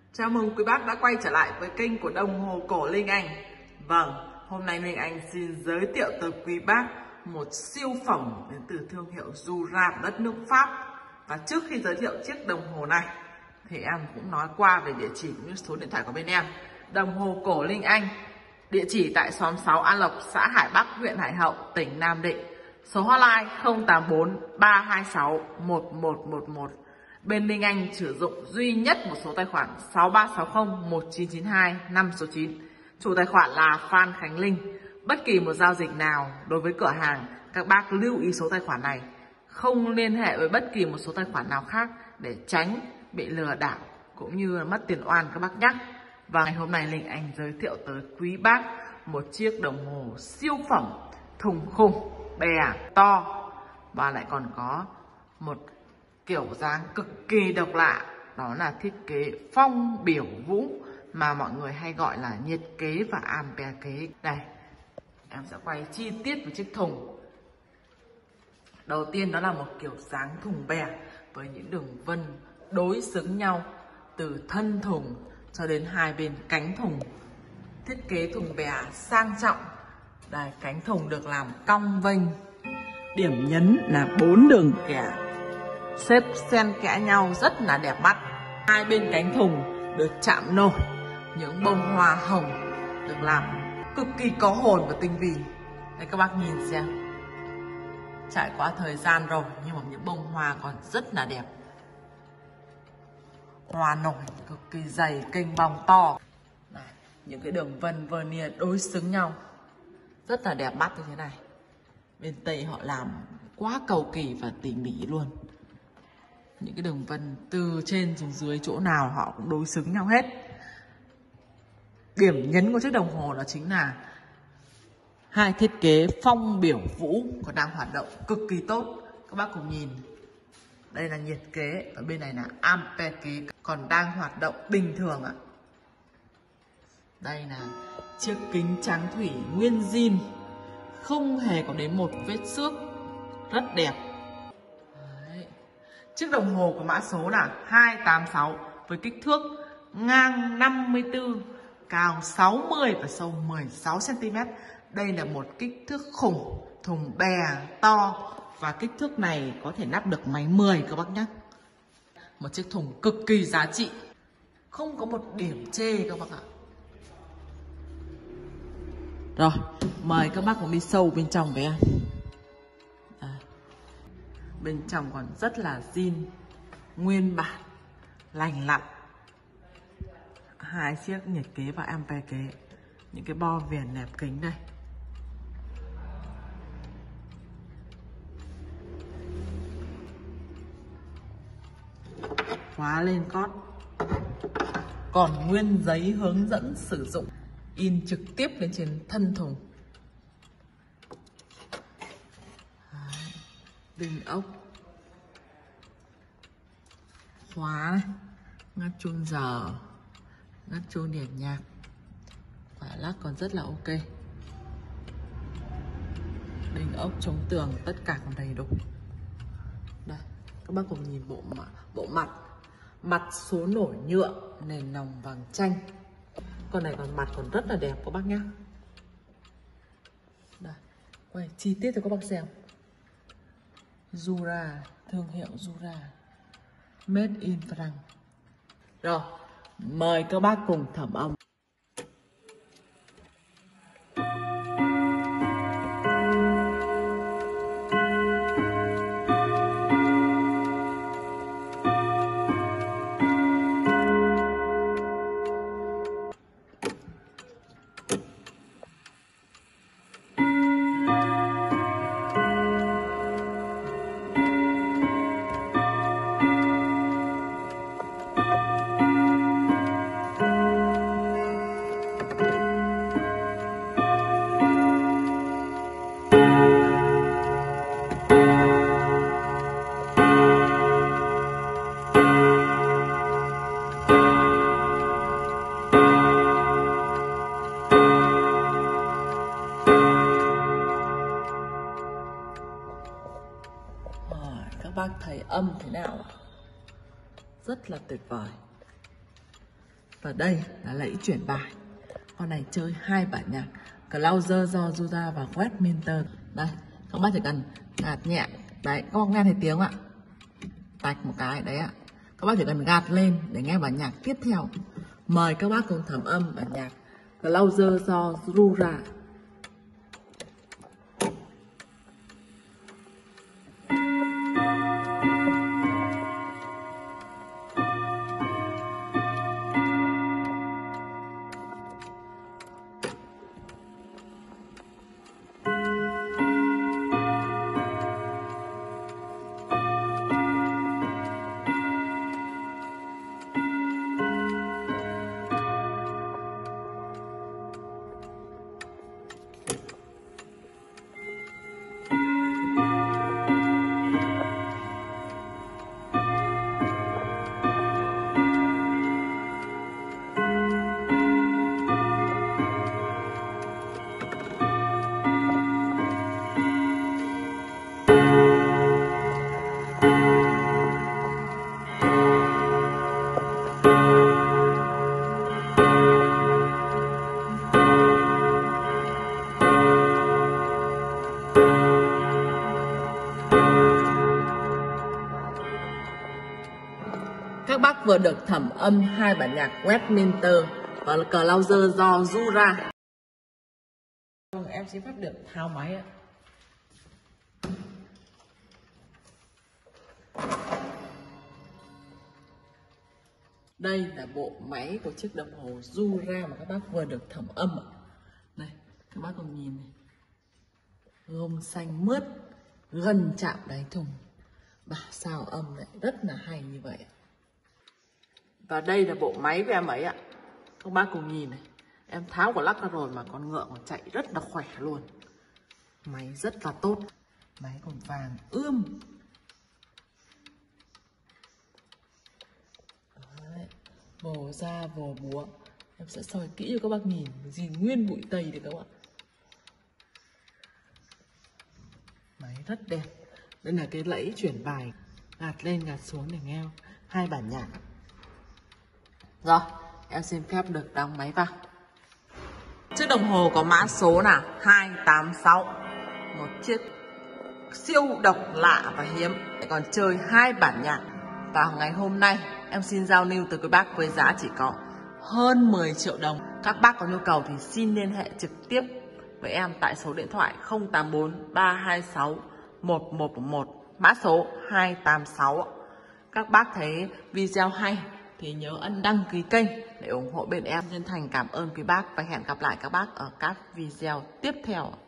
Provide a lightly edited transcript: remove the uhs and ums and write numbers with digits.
Chào mừng quý bác đã quay trở lại với kênh của Đồng Hồ Cổ Linh Anh. Vâng, hôm nay Linh Anh xin giới thiệu tới quý bác một siêu phẩm đến từ thương hiệu Jura đất nước Pháp. Và trước khi giới thiệu chiếc đồng hồ này thì em cũng nói qua về địa chỉ cũng như số điện thoại của bên em. Đồng Hồ Cổ Linh Anh, địa chỉ tại xóm 6 An Lộc, xã Hải Bắc, huyện Hải Hậu, tỉnh Nam Định. Số hotline 084 326 1111. Bên Linh Anh sử dụng duy nhất một số tài khoản 6360 1992 5 số 9. Chủ tài khoản là Phan Khánh Linh. Bất kỳ một giao dịch nào đối với cửa hàng, các bác lưu ý số tài khoản này, không liên hệ với bất kỳ một số tài khoản nào khác để tránh bị lừa đảo cũng như mất tiền oan các bác nhé. Và ngày hôm nay Linh Anh giới thiệu tới quý bác một chiếc đồng hồ siêu phẩm thùng khủng, bè to và lại còn có một kiểu dáng cực kỳ độc lạ, đó là thiết kế phong biểu vũ mà mọi người hay gọi là nhiệt kế và ampere kế. Đây, em sẽ quay chi tiết về chiếc thùng. Đầu tiên đó là một kiểu dáng thùng bè với những đường vân đối xứng nhau từ thân thùng cho đến hai bên cánh thùng. Thiết kế thùng bè sang trọng. Đây, cánh thùng được làm cong vênh. Điểm nhấn là 4 đường kẻ xếp xen kẽ nhau rất là đẹp mắt. Hai bên cánh thùng được chạm nổi những bông hoa hồng được làm cực kỳ có hồn và tinh vi. Đây các bác nhìn xem, trải qua thời gian rồi nhưng mà những bông hoa còn rất là đẹp. Hoa nổi cực kỳ dày, kênh bong to. Này, những cái đường vân vernier đối xứng nhau rất là đẹp mắt như thế này. Bên Tây họ làm quá cầu kỳ và tỉ mỉ luôn. Những cái đường vân từ trên xuống dưới chỗ nào họ cũng đối xứng nhau hết. Điểm nhấn của chiếc đồng hồ đó chính là hai thiết kế phong biểu vũ còn đang hoạt động cực kỳ tốt. Các bác cùng nhìn. Đây là nhiệt kế, ở bên này là ampere kế còn đang hoạt động bình thường ạ. Đây là chiếc kính trắng thủy nguyên zin, không hề có đến một vết xước, rất đẹp. Đấy. Chiếc đồng hồ có mã số là 286 với kích thước ngang 54, cao 60 và sâu 16 cm. Đây là một kích thước khủng, thùng bè to và kích thước này có thể nắp được máy 10 các bác nhé. Một chiếc thùng cực kỳ giá trị, không có một điểm chê các bác ạ. Rồi, mời các bác cùng đi sâu bên trong với em. Bên trong còn rất là zin, nguyên bản, lành lặn. Hai chiếc nhiệt kế và ampere kế. Những cái bo viền nẹp kính đây. Khóa lên cót. Còn nguyên giấy hướng dẫn sử dụng in trực tiếp lên trên thân thùng. Đinh ốc, khóa này, ngắt chuông giờ, ngắt chuông điểm nhạc, quả lắc còn rất là ok. Đinh ốc chống tường tất cả còn đầy đủ. Đây, các bác cùng nhìn bộ mặt số nổi nhựa, nền nòng vàng chanh. Con này còn mặt còn rất là đẹp các bác nhé. Đây, quay chi tiết cho các bác xem. Jura, thương hiệu Jura, made in France. Rồi, mời các bác cùng thẩm âm. Bác thấy âm thế nào? Rất là tuyệt vời. Và đây là lẫy chuyển bài. Con này chơi 2 bản nhạc Closer do Jura và Westminster. Đây, các bác chỉ cần gạt nhẹ. Đấy, các bác nghe thấy tiếng ạ. Tạch một cái đấy ạ. Các bác chỉ cần gạt lên để nghe bản nhạc tiếp theo. Mời các bác cùng thẩm âm bản nhạc Closer do Jura. Các bác vừa được thẩm âm 2 bản nhạc Westminster và Closer do Jura. Em xin phép được tháo máy ạ. Đây là bộ máy của chiếc đồng hồ Jura mà các bác vừa được thẩm âm ạ. Này, các bác cùng nhìn này. Gông xanh mướt, gần chạm đáy thùng. Và sao âm lại rất là hay như vậy ạ. Và đây là bộ máy của em ấy ạ. Các bác cùng nhìn này. Em tháo của lắc ra rồi mà con ngựa còn chạy rất là khỏe luôn. Máy rất là tốt. Máy còn vàng ươm. Đấy. Vồ ra vồ búa. Em sẽ soi kỹ cho các bác nhìn. Gì nguyên bụi tây đấy các bạn. Máy rất đẹp. Đây là cái lẫy chuyển bài. Gạt lên gạt xuống để nghe 2 bản nhạc. Rồi, em xin phép được đóng máy vào. Chiếc đồng hồ có mã số là 286. Một chiếc siêu độc lạ và hiếm. Còn chơi 2 bản nhạc. Và ngày hôm nay em xin giao lưu từ quý bác với giá chỉ có hơn 10 triệu đồng. Các bác có nhu cầu thì xin liên hệ trực tiếp với em tại số điện thoại 084 326 1111, mã số 286. Các bác thấy video hay thì nhớ ấn đăng ký kênh để ủng hộ bên em. Chân thành cảm ơn quý bác và hẹn gặp lại các bác ở các video tiếp theo.